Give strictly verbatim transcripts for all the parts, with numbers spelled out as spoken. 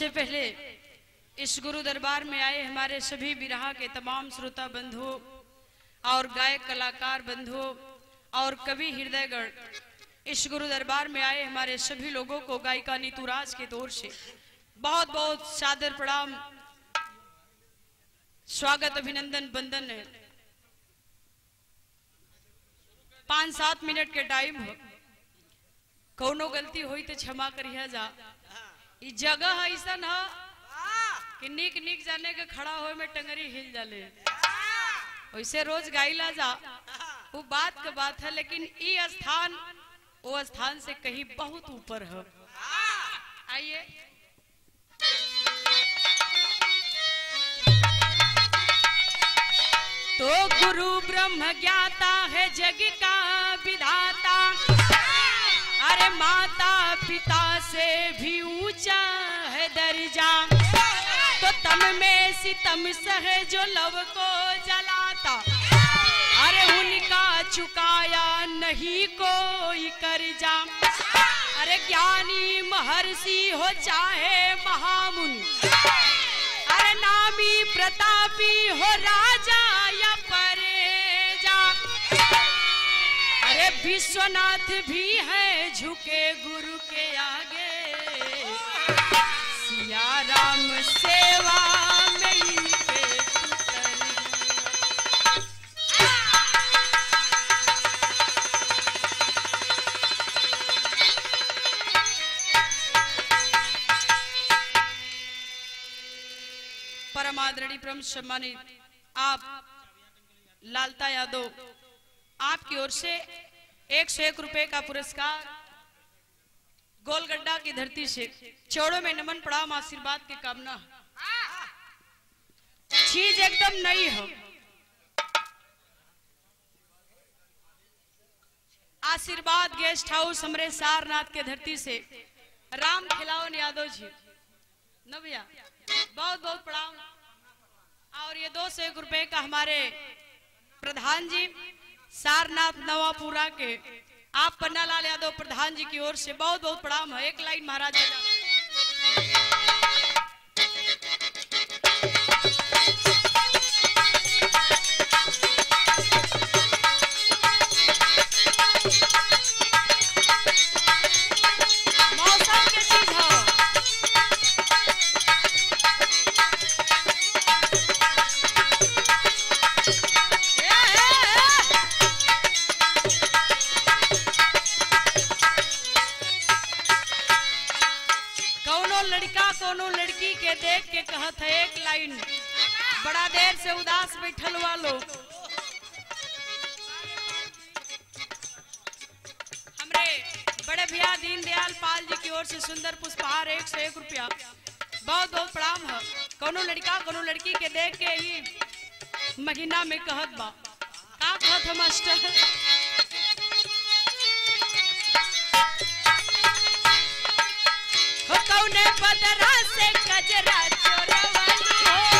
सबसे पहले इस गुरु दरबार में आए हमारे सभी बिरहा के तमाम श्रोता बंधुओं और गायक कलाकार बंधुओं और कवि हृदयगण, इस गुरु दरबार में आए हमारे सभी लोगों को गायिका नीतूराज के तौर से बहुत बहुत सादर प्रणाम, स्वागत, अभिनंदन, वंदन है। पांच सात मिनट के टाइम हो, कौनो गलती हुई तो क्षमा करिया जा। ई जगह ऐसा न कि निक निक जाने के खड़ा हो में टंगरी हिल जाले, वैसे रोज गाइला जा, वो बात का बात है, लेकिन ये स्थान वो स्थान से कहीं बहुत ऊपर है। आइए तो गुरु ब्रह्म ज्ञाता है जग का विधाता, अरे माता पिता से भी ऊंचा है दर्जा, तो तम में सितम सहे जो लव को जलाता, अरे उनका चुकाया नहीं कोई कर्जा। अरे ज्ञानी महर्षि हो चाहे महामुनि, अरे नामी प्रतापी हो राजा या परेजा, अरे विश्वनाथ भी है झुके गुरु के आगे, सिया राम सेवा में इनके परम आदरणीय परम सम्मानित आप लालता यादव, आपकी ओर से एक सौ एक रुपए का पुरस्कार गोलगड्डा की धरती से चौड़ों में नमन प्रणाम आशीर्वाद की कामना। चीज एकदम नई हो, आशीर्वाद गेस्ट हाउस हमरे सारनाथ के धरती से राम खिलावन यादव जी न भैया, बहुत बहुत प्रणाम। और ये दो सौ एक रुपए का हमारे प्रधान जी सारनाथ नवापुरा के आप पन्नालाल यादव प्रधान जी की ओर से बहुत बहुत प्रणाम है। एक लाइन महाराज देख के कहत है एक लाइन, बड़ा देर से उदास बैठल वालो, हमरे बड़े भैया दीनदयाल पाल जी की ओर से सुंदर पुष्पहार एक सौ एक रुपया बहुत बहुत प्रणाम है। कोनो लड़का कोनो लड़की के देख के ही महीना में कहत बा, का कहत है मास्टर, हो कौने बदरा से गजरा चोरवलू हो,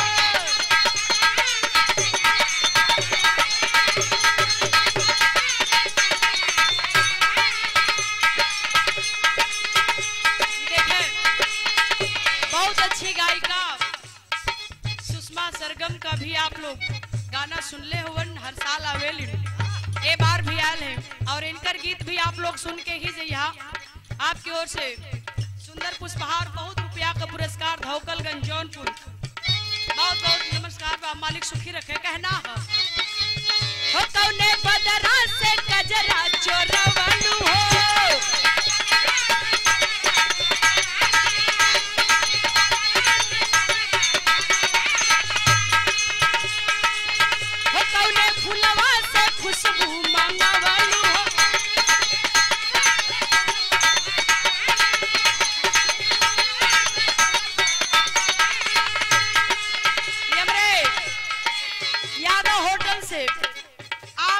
देखें बहुत अच्छी गायिका सुषमा सरगम का भी आप लोग गाना सुन ले हुवन, हर साल आवेल ए बार भी आयल है, और इनकर गीत भी आप लोग सुन के ही जइहा। आपकी ओर से सुंदर पुष्पहार बहुत रुपया का पुरस्कार धौकलगंज जौनपुर, बहुत बहुत नमस्कार बा, मालिक सुखी रखे। कहना हो कौने बदरा से गजरा चोरवलू हो, हो कौने फुलवा से खुशबू मंगवलू हो, से आप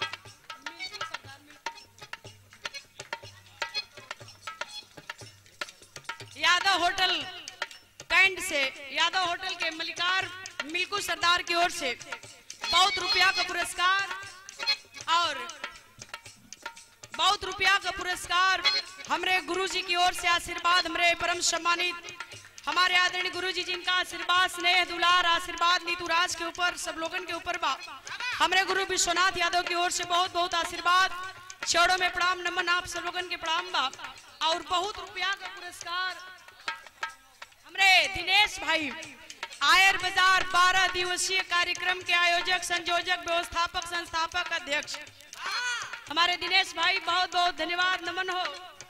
यादव होटल कैंट से यादव होटल के मलिकार मिल्कू सरदार की ओर से बहुत रुपया का पुरस्कार और बहुत रुपया का पुरस्कार हमरे गुरुजी की ओर से आशीर्वाद, हमरे परम सम्मानित हमारे आदरणीय गुरुजी जिनका आशीर्वाद स्नेह दुलार आशीर्वाद नीतूराज के ऊपर सब लोगन के ऊपर बा। हमारे गुरु विश्वनाथ यादव की ओर से बहुत बहुत आशीर्वाद, चौड़ों में प्रणाम नमन आप सब लोगन के प्रणाम बा। और बहुत रुपया का पुरस्कार हमारे दिनेश भाई आयर बाजार बारह दिवसीय कार्यक्रम के आयोजक संयोजक व्यवस्थापक संस्थापक अध्यक्ष हमारे दिनेश भाई, बहुत बहुत धन्यवाद नमन हो।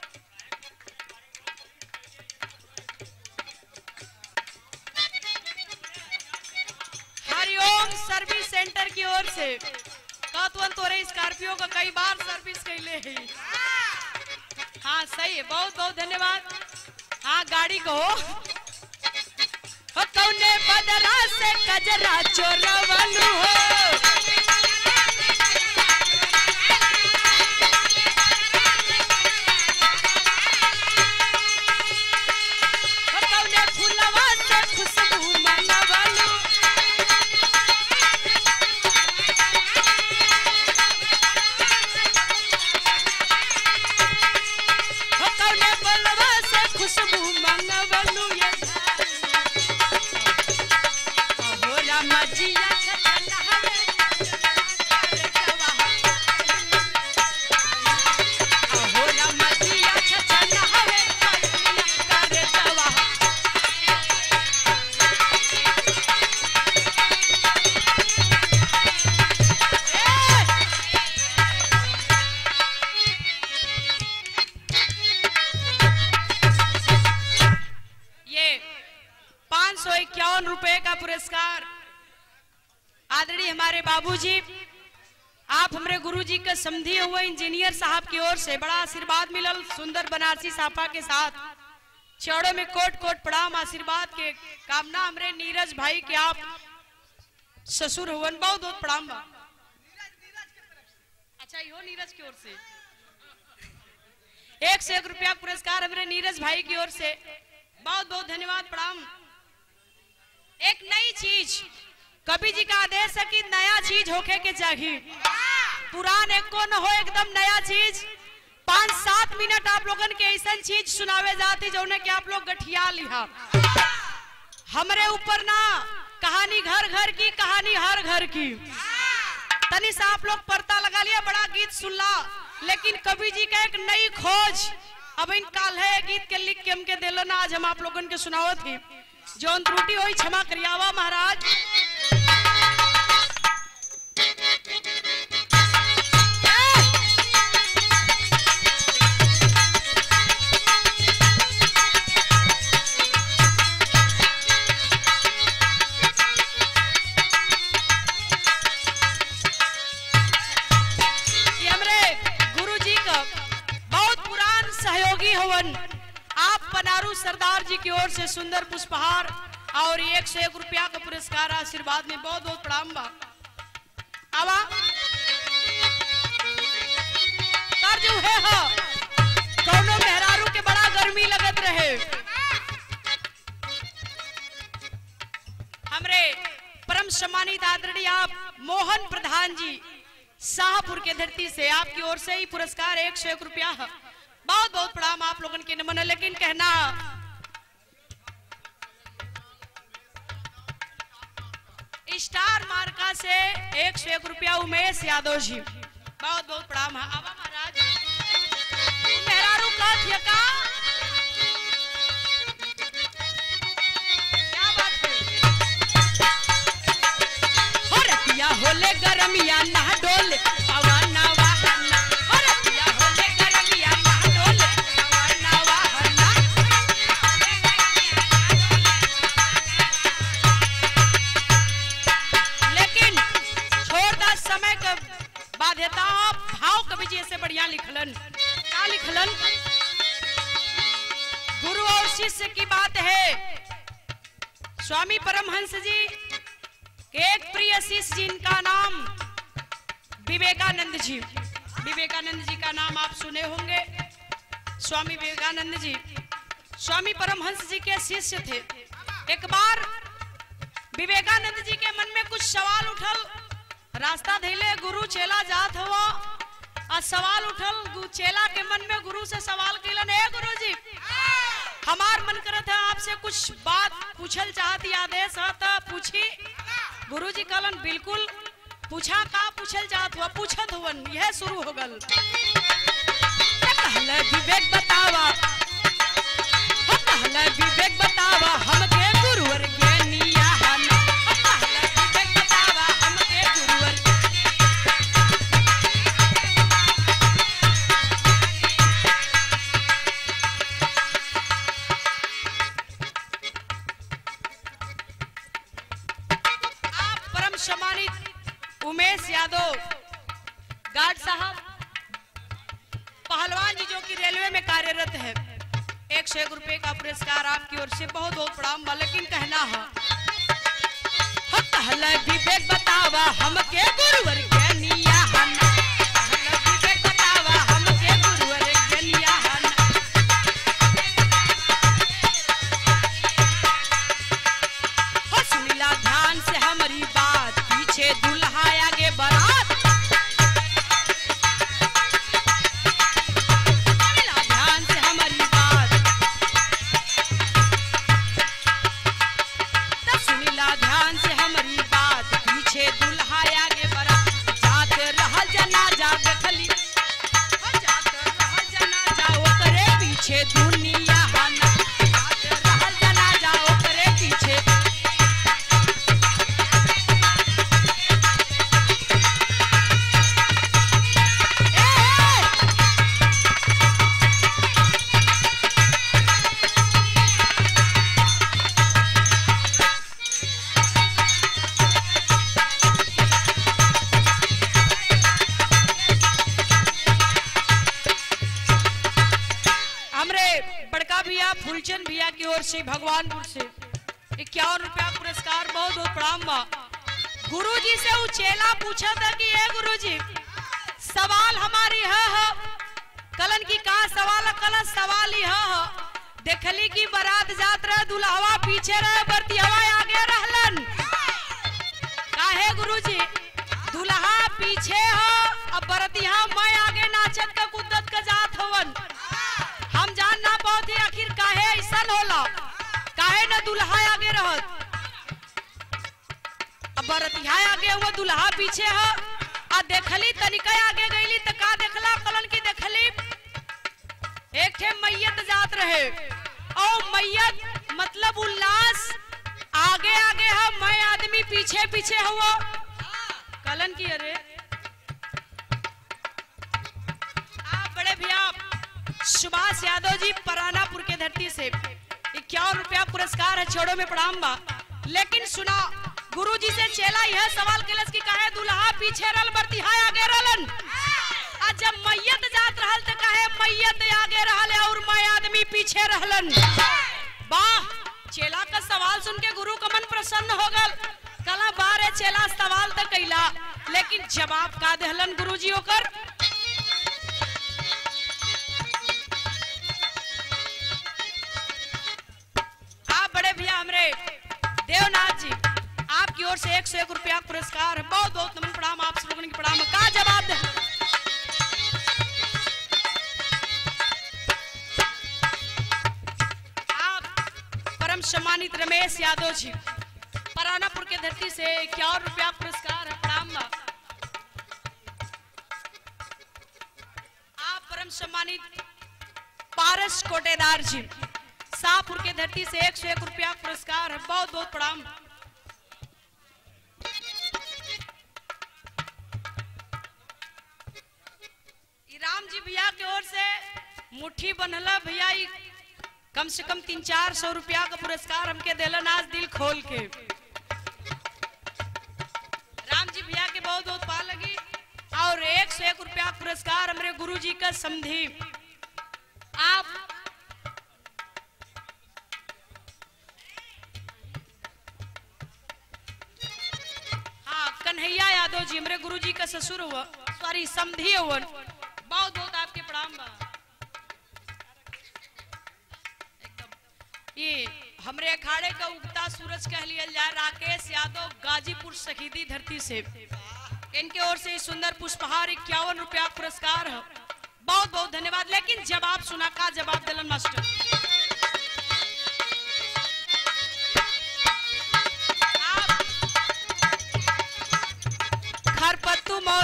हरिओम सर्विस सेंटर की ओर से कातवन तोरे स्कॉर्पियो का कई बार सर्विस कैले है। हाँ सही है, बहुत बहुत धन्यवाद। हाँ गाड़ी को कौने बदरा से कजरा चोरवलू हो, कौने फुलवा से खुशबू मनवलू, कौने बलवा से खुशबू मनवलू। ये मजिया छछला हवे अहोला मजिया छछला हवे करे जवा। ये पाँच सौ इक्यावन रुपए का पुरस्कार आदरणीय हमारे बाबूजी, आप हमारे गुरुजी के समझे हुए इंजीनियर साहब की ओर से बड़ा आशीर्वाद मिलल। सुंदर बनारसी साफा के साथ चौड़ों में कोट कोट प्रणाम आशीर्वाद के कामना हमरे नीरज भाई के आप ससुर हुवन, बहुत बहुत प्रणाम बा। अच्छा यो नीरज की ओर से एक से एक रुपया पुरस्कार हमरे नीरज भाई की ओर से बहुत बहुत धन्यवाद प्रणाम। एक नई चीज कवि जी का आदेश है कि नया चीज होके के चाहिए, पुरान एक को न हो, एकदम नया चीज। पांच सात मिनट आप लोगन के ऐसा चीज सुनावे जाती जो कि आप लोग गठिया लिहा। हमरे ऊपर ना कहानी घर घर की, कहानी हर घर की। तनी से आप लोग पर्दा लगा लिया, बड़ा गीत सुनला, लेकिन कवि जी का एक नई खोज अब इन काल है गीत के लिख के हमके दिलो ना, आज हम आप लोगन के सुनाओ थी। जो त्रुटि हुई क्षमा करियावा महाराज। आप पनारू सरदार जी की ओर से सुंदर पुष्पहार और एक सौ एक रुपया का पुरस्कार आशीर्वाद में बहुत बहुत प्रणाम बा। आवा जो है हा कौनो मेहरारू के बड़ा गर्मी लगत रहे। हमरे परम सम्मानित आदरणीय आप मोहन प्रधान जी शाहपुर के धरती से आपकी ओर से ही पुरस्कार एक सौ एक रुपया बहुत बहुत प्रणाम आप लोगों के नमन। लेकिन कहना स्टार मार्का से एक सौ एक रुपया उमेश यादव जी बहुत बहुत प्रणाम। आवा महाराज मेहरारू का थिया का क्या बात है। हो रतिया होले गरमिया ना डोले पवना वाहना, हो रतिया होले गरमिया ना डोले पवना वाहना। लेकिन छोड़दा समय का बाध्यता भाव कवि जी से बढ़िया लिखलन। क्या लिखलन? गुरु और शिष्य की बात है। स्वामी परमहंस जी के एक प्रिय शिष्य जिनका नाम विवेकानंद जी, विवेकानंद जी का नाम आप सुने होंगे। स्वामी विवेकानंद जी स्वामी परमहंस जी के शिष्य थे। एक बार विवेकानंद जी के मन में कुछ सवाल उठल, रास्ता धैले गुरु चेला जात हुआ और सवाल उठल चेला के मन में, गुरु से सवाल कैलन, हे गुरु जी हमार मन करत है आपसे कुछ बात पूछल चाहती, आदेश है तो पूछी। गुरुजी कहलन बिल्कुल पूछा, का पूछल चाहत हुआ? पूछत हुवन, यह शुरू हो गल। कहले विवेक बतावा, कहले विवेक बतावा हमके गुरुवर ज्ञानिया हन। कहले विवेक बतावा हमके गुरुवर। आप परम सम्मानित उमेश यादव गार्ड साहब, पहलवान जी जो कि रेलवे में कार्यरत है, एक सौ एक रुपए का पुरस्कार आपकी ओर से बहुत बहुत प्रणाम बा। लेकिन कहना है कहले विवेक बतावा हमके गुरुवर ज्ञानिया हन। कहले विवेक बतावा हमके गुरुवर ज्ञानिया हन। हो सुनिला ध्यान से हमारी बात, पीछे दुल्हा आगे बारात। फूलचंद भैया की ओर से भगवानपुर से इक्यावन रुपया पुरस्कार, बहुत बहुत प्रणाम बा। गुरुजी से वो चेला पूछा था कि ये गुरुजी सवाल हमारी है, है। कलन की का सवाल? कल सवाल ही है, देखली की बारात जात रहे, दुल्हवा पीछे रहे, बरतिहवा आगे रहलन। काहे गुरुजी? दुल्हा पीछे हो अब बरतिहा मैं आगे नाचत का कुद्दत का जात हवन। हम जानना बहुत ही आखिर काहे ऐसा होला, काहे न दुल्हा आगे रहत। अब बरतिहा आगे हुआ, दुल्हा पीछे है। आ देखली तनिका आगे गईली त का देखला? कलन की देखली एक ठे मैयत जात रहे, और मैयत मतलब उल्लास आगे आगे है, मैं आदमी पीछे पीछे हुआ। कलन की अरे आप बड़े भैया सुभाष यादव जी परानापुर के धरती से इक्यावन रुपया पुरस्कार है, छोड़ो में प्रणाम बा। लेकिन सुना, गुरुजी से चेला यह सवाल केलस कि काहे दुल्हा पीछे रहल, बरतिहा आगे रहलन। आ जब मैयत जात रहल त काहे मैयत आगे रहल और मैं आदमी पीछे रहलन। वाह, चेला का सवाल सुन के गुरु का मन प्रसन्न हो गल। कला बारे चेला सवाल त कैला, लेकिन जवाब का देहलन गुरुजी ओकर? देवनाथ जी आपकी ओर से एक सौ एक रुपया पुरस्कार है, बहुत बहुत नमन प्रणाम आप सब लोगों की प्रणाम। का जवाब दे? आप परम सम्मानित रमेश यादव जी परानापुर के धरती से इक्यावन रुपया पुरस्कार है, प्रणाम। आप परम सम्मानित पारस कोटेदार जी शाहपुर के धरती से एक सौ एक रुपया पुरस्कार है, बहुत बहुत प्रणाम। राम जी भैया की ओर से मुट्ठी बनला भैया, कम से कम तीन चार सौ रुपया का पुरस्कार हमके दिलन आज दिल खोल के। राम जी भैया के बहुत बहुत पा लगी। और एक सौ एक रुपया पुरस्कार हमारे गुरु जी का समधी आप कन्हैया यादव जी हमारे गुरुजी का ससुर हुआ, सॉरी समधी हुआ, बहुत बहुत आपके प्रणाम बा। ये हमरे अखाड़े का उगता सूरज कह लिया जाए, राकेश यादव गाजीपुर शहीदी धरती से, इनके ओर से सुंदर पुष्पहार इक्यावन रुपया पुरस्कार है, बहुत बहुत धन्यवाद। लेकिन जवाब सुना, का जवाब दिलन मास्टर?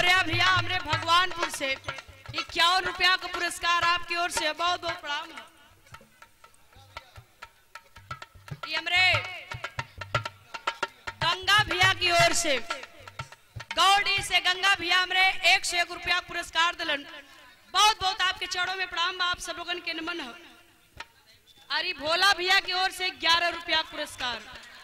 मौर्य भैया हमरे भगवानपुर से इक्यावन रुपया का पुरस्कार आपकी ओर से बहुत बहुत प्रणाम। ये हमरे गंगा भैया की ओर से गौड़ी से गंगा भैया हमरे एक सौ एक रुपया पुरस्कार दिलन। बहुत बहुत आपके चरणों में प्रणाम, आप सब लोगन के नमन है। अरे भोला भैया की ओर से ग्यारह रुपया पुरस्कार।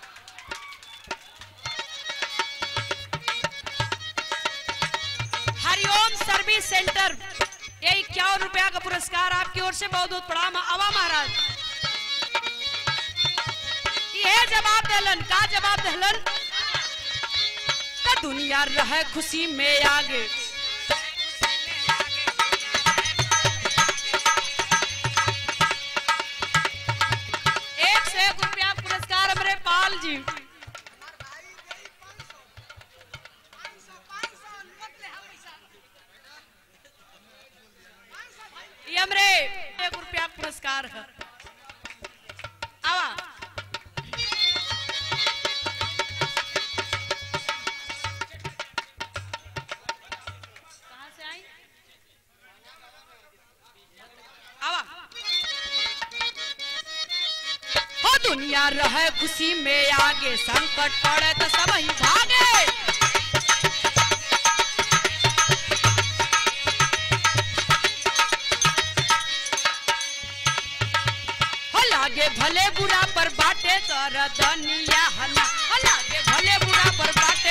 हरिओम सर्विस सेंटर ये इक्यावन रुपया का पुरस्कार आपकी ओर से बहुत बहुत प्रणाम। आवा महाराज ये जवाब दहलन का जवाब दहलन तो दुनिया रहे खुशी में आगे। एक सौ एक रुपया पुरस्कार हमारे पाल जी। ये हमारे एक रुपया पुरस्कार है। आवा दुनिया रहे खुशी में आगे, संकट पड़े तो सब ही भागे। हो लागे भले बुरा पर बाटे कर दुनिया हला, हो लागे भले बुरा पर बाटे।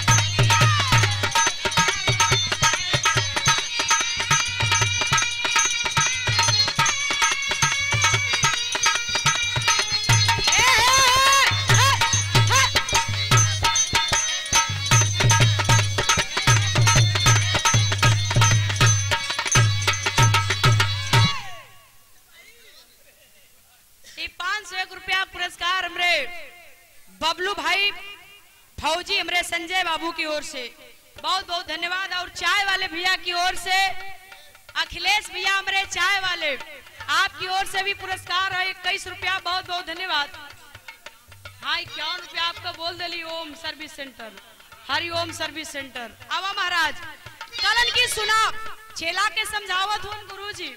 पांच सौ एक रुपया पुरस्कार हमरे बबलू भाई फौजी हमरे संजय बाबू की ओर से बहुत बहुत धन्यवाद। और चाय वाले भैया की ओर से अखिलेश भैया हमरे चाय वाले आपकी ओर से भी पुरस्कार है इक्कीस रुपया, बहुत बहुत धन्यवाद। हाँ इक्यावन रुपया आपका बोल दिली Om service centre, Hari Om service centre. आवा महाराज कलन की सुना छेला के समझावत हूँ गुरु जी।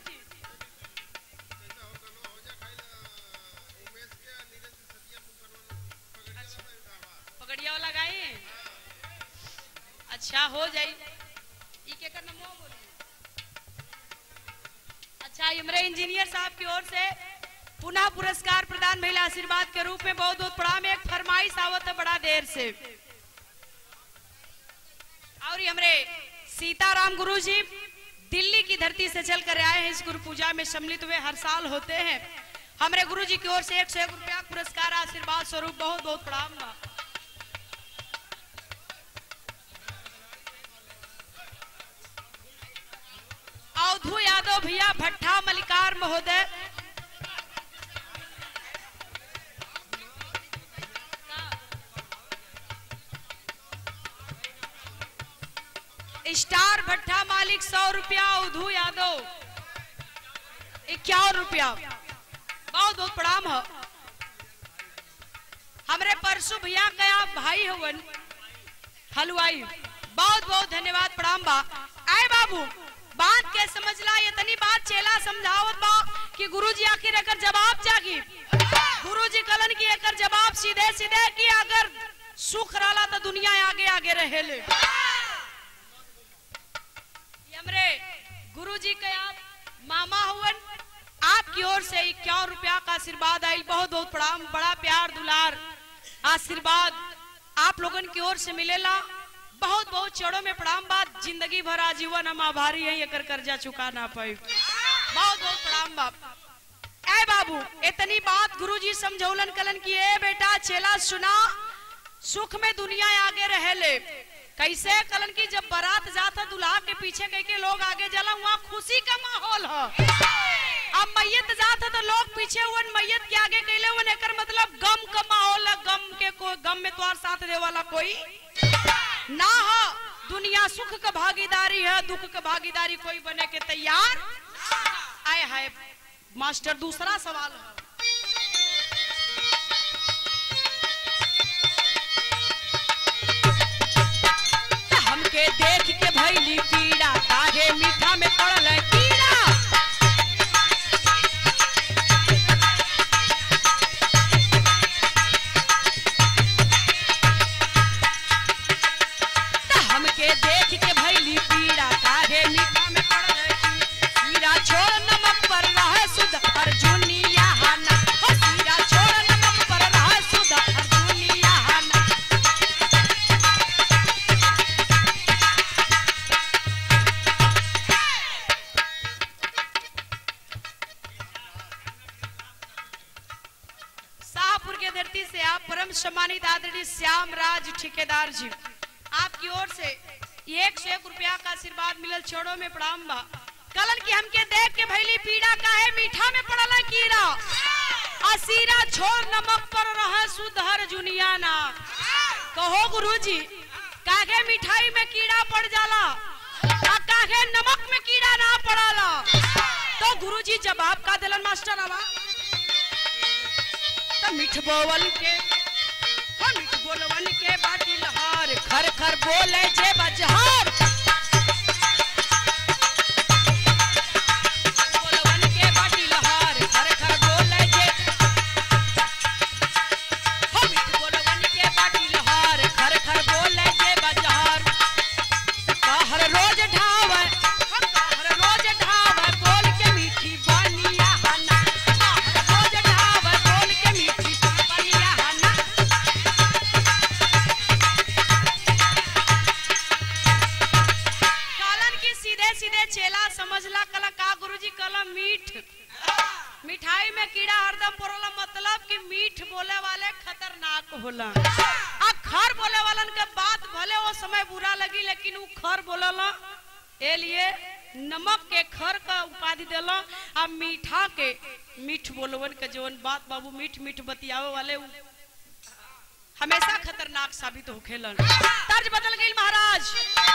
पगड़िया वाला गाए अच्छा हो जाई के करना अच्छा इमरे इंजीनियर साहब की ओर से पुनः पुरस्कार प्रदान महिला आशीर्वाद के रूप में बहुत बहुत प्रणाम। एक फरमाइश आवत है बड़ा देर से। और हमारे सीताराम गुरु जी दिल्ली की धरती से चलकर आए हैं, इस गुरु पूजा में सम्मिलित हुए हर साल होते हैं। हमारे गुरु जी की ओर से एक सौ एक रुपया पुरस्कार आशीर्वाद स्वरूप बहुत बहुत प्रणाम। अवधू यादव भैया भट्टा मलिकार महोदय स्टार भट्टा मालिक सौ रुपया, अवधू यादव इक्यावन रुपया, बहुत बहुत प्रणाम है। हमारे परसु भैया का भाई हवन हलवाई, बहुत बहुत धन्यवाद प्रणाम बा। आए बाबू बात के समझला, ये तनी बात चेला समझावत बा कि गुरुजी आखिर एकर जवाब जागी। गुरुजी कलन की एकर जवाब सीधे सीधे कि अगर सुख रहा तो दुनिया आगे आगे रहेले। हमरे गुरुजी के आप मामा हुवन, आपकी ओर से इक्यावन रुपया का आशीर्वाद आई, बहुत बहुत प्रणाम। बड़ा प्यार दुलार आशीर्वाद आप लोगन की ओर से मिलेला, बहुत बहुत चढ़ों में प्रणाम। बात जिंदगी भर आजीवन हम आभारी हैं, ये कर कर्जा चुका ना पाए, बहुत बहुत प्रणाम बाप। ऐ बाबू इतनी बात गुरुजी समझौलन कलन की, ए बेटा चेला सुना, सुख में दुनिया आगे रहे ले। कैसे कलन की जब बारात जाता दुल्हा के पीछे कह के लोग आगे जाला, वहाँ खुशी का माहौल है। अब मैयत जाता तो लोग पीछे हुन, मैयत के आगे कहले हुन, एकर मतलब गम का माहौल है। गम के कोई गम में तुम्हार साथ दे वाला कोई ना हो। दुनिया सुख का भागीदारी है, दुख का भागीदारी कोई बने के तैयार। आए हाय मास्टर दूसरा सवाल है। हमके देख के भैली पीड़ा काहे मीठा में पड़ल कीड़ा। हमके देख के भैली पीड़ा काहे मीठा में पड़ल कीड़ा। छोड़ नमक पर रहे सुध अर्जुनिया हाना, सीरा छोड़ नमक पर रहे सुध अर्जुनिया हाना। शाहपुर के धरती से आप परम सम्मानित आदरणीय श्याम राज ठेकेदार जी, आपकी ओर से एक सौ एक रुपया का आशीर्वाद मिलल। छोड़ो में प्रणाम बा। कलन की हमके देख के भैली पीड़ा काहे मीठा में पड़ल कीड़ा। असीरा छोड़ नमक पर रहे सुधर जुनिया ना। कहो गुरुजी काहे मिठाई में कीड़ा पड़ जाला आ काहे नमक में कीड़ा ना पड़ाला। तो गुरुजी जवाब का दिलन मास्टर आवा। तो मिठ बोवल के मिठ बोलवन के बाटी लहार खर खर बोले जे बजहार। बोलवन के बाटी लहार खर खर बोले जे हो मिठ बोलवन के बाटी लहार खर खर बोले जे बजहार। कहर रोज ढावे कहर रोज ढावे बोल के मीठी बनिया हना। कहर रोज ढावे बोल के मीठी बनिया हना। सीधे सीधे चेला समझला कला का गुरुजी कला मीठ मिठाई में कीड़ा हरदम पड़ला, मतलब कि मीठ बोले वाले खतरनाक होला। अब खर बोले वालन के बात भले वो समय बुरा लगी, लेकिन वो खर बोलला ए लिए नमक के खर का उपाधि देला। अब मीठा के मीठ बोलवन के जवन बात बाबू मीठ मीठ बतियावे वाले हमेशा खतरनाक साबित होखेलन। तर्ज बदल गई महाराज।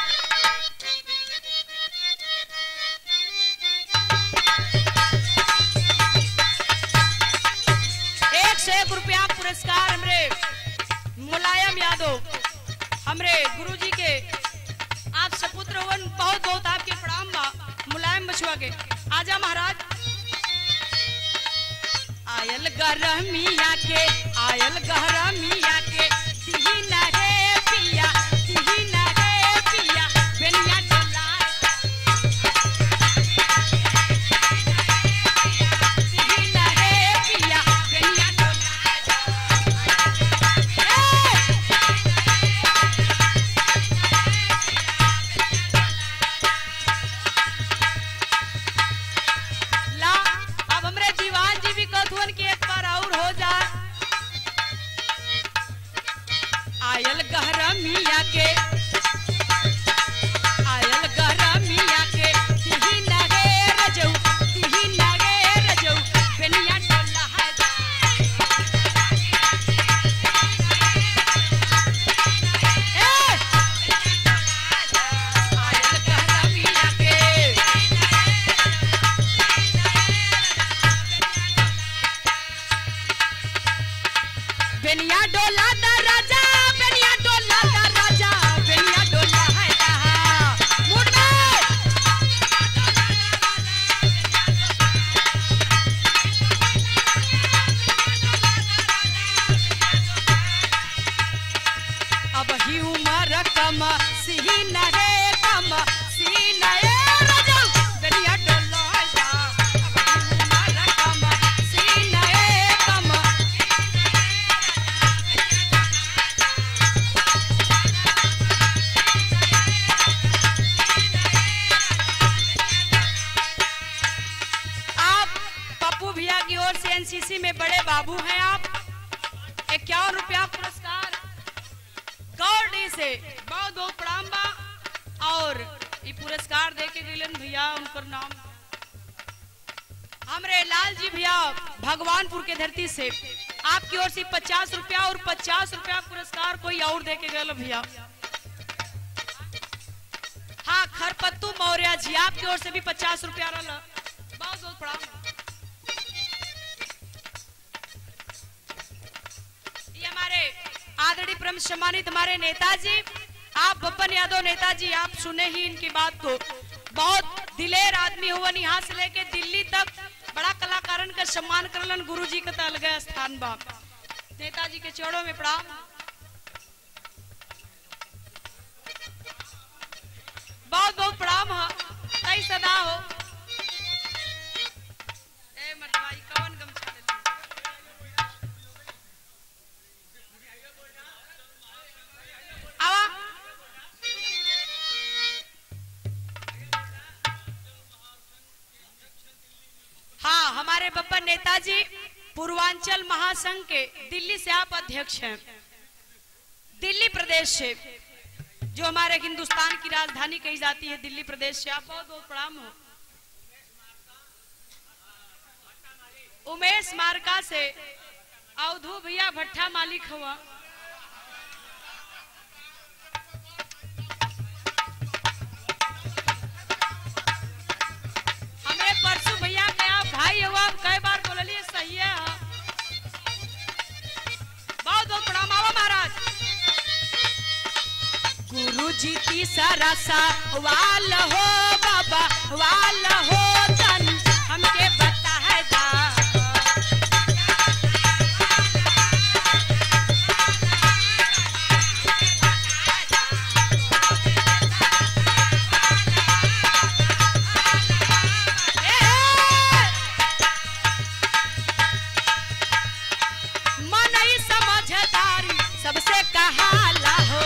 एक सौ एक रुपया पुरस्कार हमरे मुलायम यादव हमरे गुरुजी के आप सपुत्र वन बहुत बहुत आपके प्रणाम बा। मुलायम बचुआ के आजा महाराज। आयल गरमिया के आयल गरमिया के तिही ना रे पिया तिही ना रे पिया बेनिया डोला तिही ना रे पिया बेनिया डोला। ला अब हमरे दीवान जी भी कथुअन के एक बार और हो जा। आयल गरमिया के आयल गरमिया के तिही ना रे रजऊ तिही ना रे रजऊ बेनिया डोला है जा। ए आयल गरमिया के बेनिया डोला दा राजा बेनिया डोला दा राजा बेनिया डोला है जहां मुड़ में। अब ही उमर कम सिही न रे कम सिही न ए राजा बेनिया डोला है जहां। अब ही उमर कम सिही न ए कम एनसीसी में बड़े बाबू हैं आप। इक्यावन रुपया पुरस्कार गौरडी से बहुत बहुत प्रणाम बा। और ये पुरस्कार दे के गइलन भैया उनकर नाम हमरे लाल जी भैया भगवानपुर के धरती से आपकी ओर से पचास रुपया और पचास रुपया पुरस्कार कोई और दे के गए भैया। हाँ खरपत्तू मौर्य जी आपकी ओर से भी पचास रुपया रहा। बहुत बहुत प्रणाम। ये हमारे आदरणीय परम सम्मानित हमारे नेताजी आप बब्बन यादव नेताजी, आप सुने ही इनकी बात को। बहुत दिलेर आदमी हुआ, यहाँ से लेके दिल्ली तक बड़ा कलाकारन का सम्मान करलन। गुरु जी का अलग स्थान बा। नेताजी के चरणों में प्रणाम। बहुत बहुत प्रणाम है। सही सदा हो। ए मतवाई कौन गमछा ले आवा। हाँ, हमारे बब्बन नेताजी पूर्वांचल महासंघ के दिल्ली से आप अध्यक्ष हैं, दिल्ली प्रदेश से, जो हमारे हिंदुस्तान की राजधानी कही जाती है, दिल्ली प्रदेश से। आप बहुत बहुत प्रणाम हो। उमेश मार्का से अवधू भैया भट्टा मालिक हुआ। हमें परसों भैया के आप भाई हुआ, कई बार बोलिए सही है। बहुत बहुत प्रणाम। आवा महाराज। गुरु जी तीसरा सवाल हो बाबा वाल हो, तन हमके बता है दा। मन ही समझदारी सबसे कहाला हो।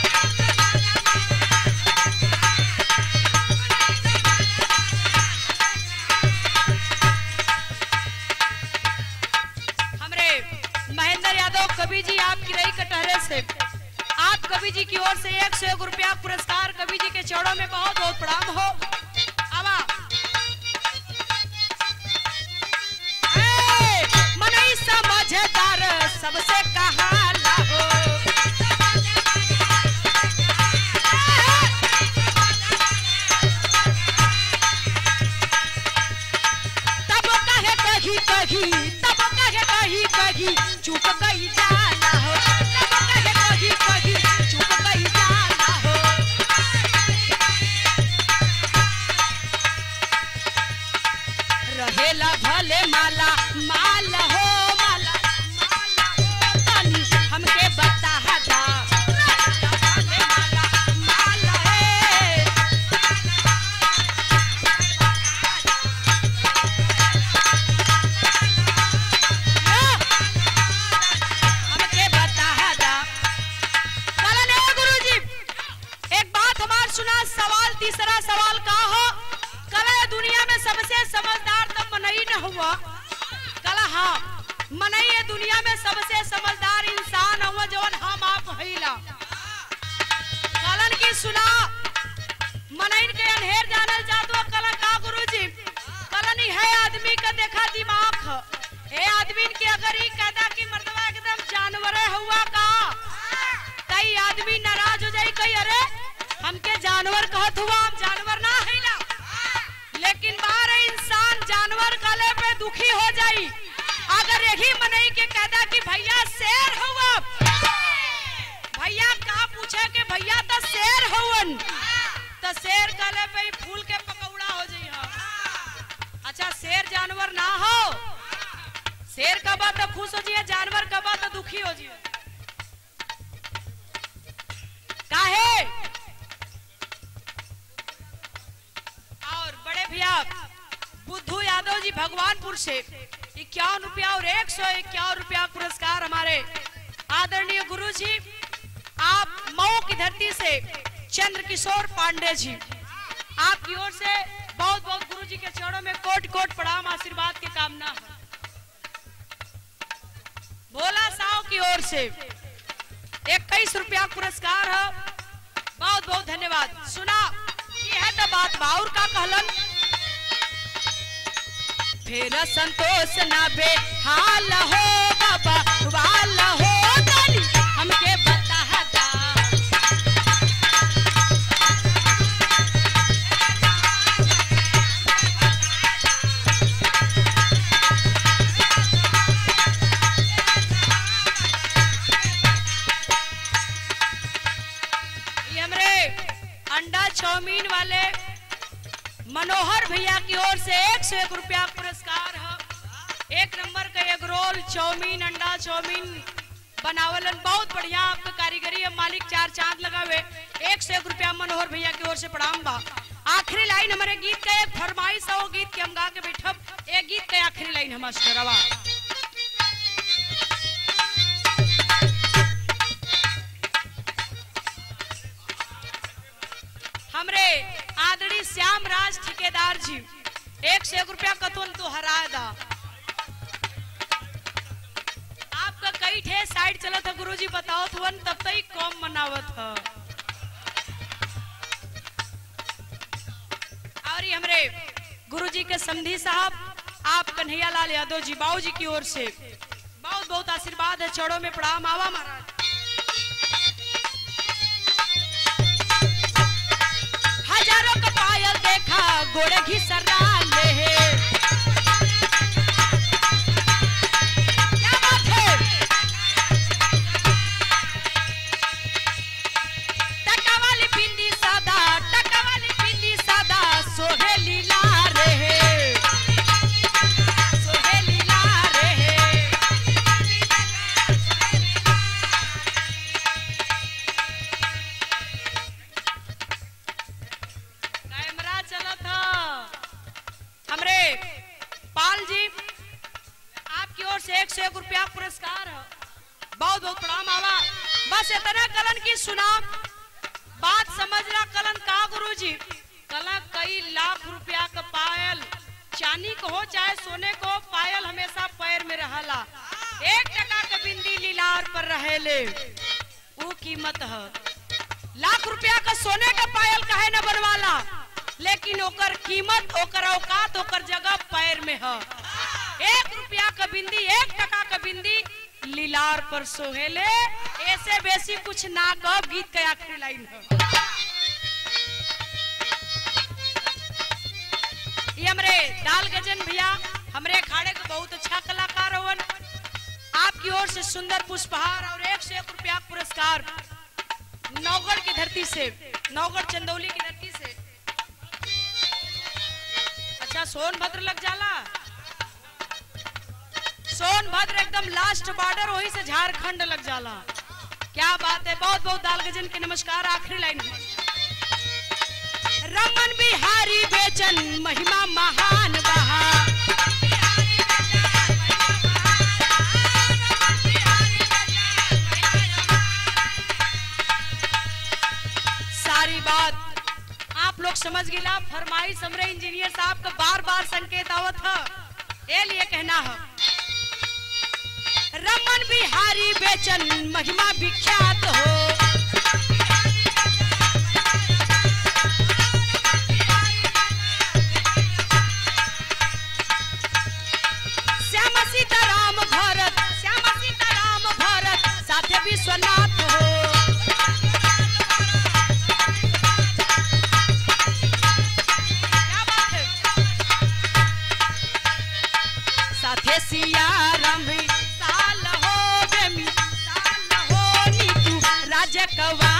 कवि जी आपकी रही कटहरे से, आप कवि जी की ओर से एक सौ एक रुपया पुरस्कार कवि जी के चरणों में बहुत बहुत प्रणाम हो। आवा। मन ही समझदार सबसे कहाला हो। तब कहे कही कही, तब कहे कही कही चुप गई जाना हो। तब कहे कही कही चुप गई जाना हो। रहेला भले माला माल हो, माला माला हो, तनी हमके बता दा। भले माला माल है। हमके बता दा। चलन है गुरुजी। एक बात हमार सुना। सवाल तीसरा सवाल का हो। कला दुनिया में सबसे समझदार तो मनई न हुआ। कला हाँ, मनई है दुनिया में सबसे समझदार इंसान हुआ, जो हम आप हईला। कलन की सुना। मनई के अनहेर जानल जादू कला का गुरुजी। कलन ही है आदमी का देखा दिमाग। ए आदमी के अगर ही कहता कि मर्दवा एकदम जानवर हुआ का, कई आदमी नाराज हो जाए, कई अरे हमके जानवर कहत हुआ, हम जानवर ना है ना। लेकिन बार इंसान जानवर काले पे दुखी हो जाई अगर यही मनई के कहता कि भैया शेर हुआ। भैया का पूछे कि भैया तो शेर हुवन, तो शेर काले पे फूल के पकौड़ा हो जाई। अच्छा, शेर जानवर ना हो। शेर का बात तो खुश हो जाइए, जानवर का बात तो दुखी हो जाइए। काहे? और बड़े भैया बुद्धू यादव जी भगवानपुर से इक्यावन रुपया और एक सौ इक्यावन रुपया पुरस्कार हमारे आदरणीय गुरु जी, आप मऊ की धरती से चंद्र किशोर पांडे जी, आपकी ओर से बहुत बहुत गुरु जी के चरणों में कोट कोट प्रणाम, आशीर्वाद की कामना है। भोला साहु की ओर से इक्कीस रुपया पुरस्कार है। बहुत बहुत धन्यवाद। सुना ये है तो बात बाउर का कहलन। फिर संतोष ना बे हाल हो बाबा वाल हो, तनी हमके बता दा। ये भैया की ओर से एक सौ एक रुपया पुरस्कार है। एक नंबर का एग रोल, चाउमीन, अंडा चाउमीन बनावलन बहुत बढ़िया आपका कारीगरी है, मालिक चार चांद लगावे। एक सौ एक रुपया मनोहर भैया की ओर से प्रणाम बा। आखिरी लाइन हमारे गीत का एक फरमाइश है, वो गीत के हम गा के बैठब। एक गीत का आखिरी लाइन हम मास्टरवा हमरे आदरणीय श्याम राज ठेकेदार जी एक सौ एक रुपया कतुन तो हरा दा। आपका कई ठे साइड चला था गुरुजी बताओ तो वन तब तक कम मनावत है। और ये हमरे गुरुजी के समधी साहब आप कन्हैया लाल यादव जी बाबू जी की ओर से बहुत बहुत आशीर्वाद है। चढ़ो में प्रणाम। आवा महाराज। हजारों का पायल देखा गोड़े घिसरा ले, क्या बात है। टका वाली पिंडी सादा, टका वाली पिंडी सादा सोहे लीला रे, सोहे लीला रे। कैमरा चला था हमरे पाल जी आपकी ओर से एक सौ एक रुपया पुरस्कार है। बहुत बहुत प्रणाम। आवा बस इतना कलन की सुना बात समझना। कलन का गुरुजी कलन कई लाख रुपया का पायल, चांदी को हो चाहे सोने को, पायल हमेशा पैर में रहला। एक टका का बिंदी लीलार पर रहेले, वो कीमत है। लाख रुपया का सोने का पायल कहे न बनवाला, लेकिन ओकर कीमत, ओकर औकात, ओकर जगह पैर में है। एक रुपया का बिंदी, एक टका का बिंदी लीलार पर सोहेले, ऐसे बेसी कुछ ना कब। गीत का आखिरी लाइन है। ये हमरे दाल गजन भैया हमरे अखाड़े के बहुत अच्छा कलाकार होवन। आपकी ओर से सुंदर पुष्पहार और एक सौ एक रुपया पुरस्कार नौगढ़ की धरती से, नौगढ़ चंदौली की धरती से। अच्छा सोनभद्र लग जाला, सोनभद्र एकदम लास्ट बॉर्डर, वही से झारखंड लग जाला। क्या बात है। बहुत बहुत दाल गजन के नमस्कार। आखिरी लाइन है। रमन बिहारी बेचन महिमा महान बहा, सारी बात आप लोग समझ गिला। फरमाइश हमरे इंजीनियर साहब का बार बार संकेत आवत है, ये लिए कहना है। रमन बिहारी बेचन महिमा विख्यात हो, श्याम सीताराम भरत, श्याम सीताराम भरत साथे विश्वनाथ हो। साथे सिया राम साल हो बेमी, साल हो नीतू राज कवा।